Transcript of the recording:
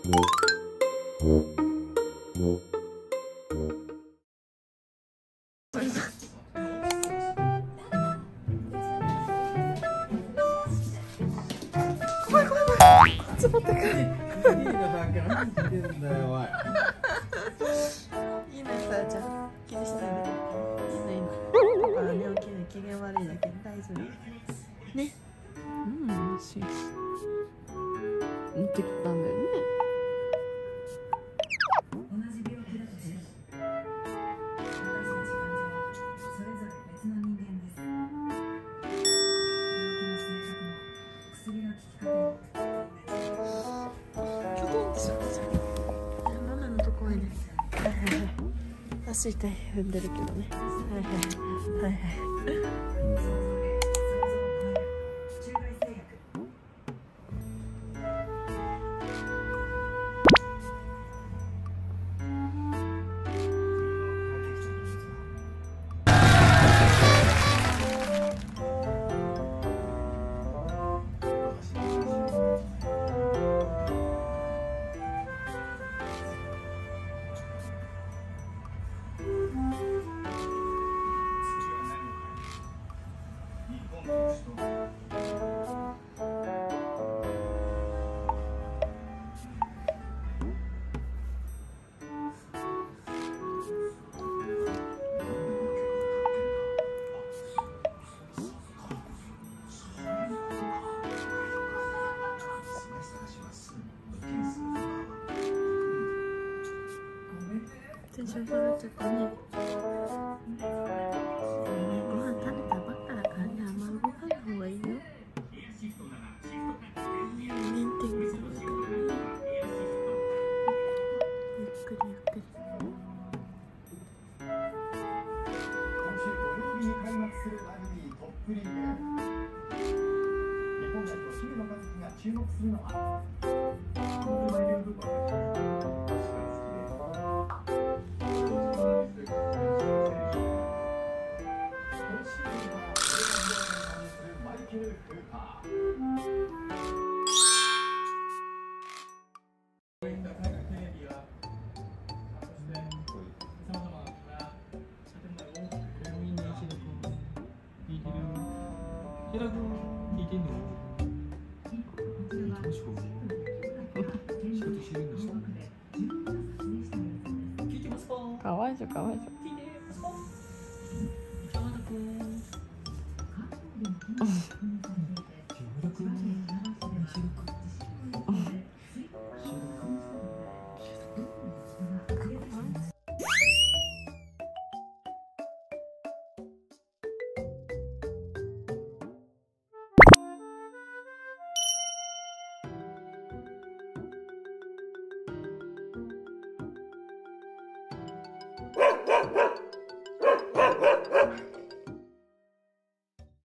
怖い怖い怖い。つぼってくる。いいね、さあちゃん。気にしないで。いいのいいの。パパはね、起きる機嫌悪いだけど大丈夫。ね。うん、おいしい。持ってきたんだよね。ママのとこへね。はいはいはい。足痛い踏んでるけどね。はいはいはいはい。テンション下がっちゃったね。ご飯食べたばっかだからね、あんま動かない方がいいよ。メンテングするからね。ゆっくりゆっくり。 今週土曜日に開幕するラグビートップリーグ。日本代表姫野和樹が注目するのはかわいそうかわいそう。